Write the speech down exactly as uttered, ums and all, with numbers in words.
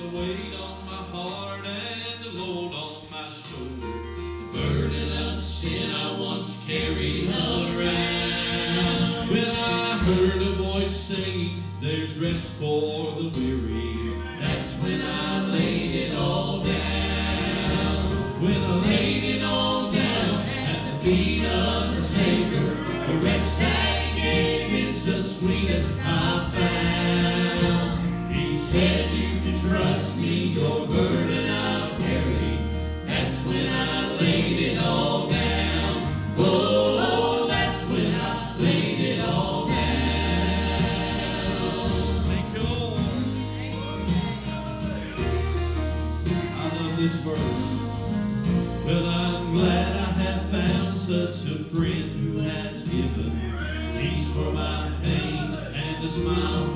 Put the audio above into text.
the weight on my heart and the load on my shoulder. Burden of sin I once carried around. When I heard a voice say, there's rest for the weary, that's when I laid it all down. When I laid it all down at the feet of the Savior, the rest that He gave is the sweetest I found. He said you can trust me, your burden I'll carry. That's when I laid it all down. Oh, that's when I laid it all down. Thank you, Lord. I love this verse. Well, I'm glad I have found such a friend who has given peace for my pain and a smile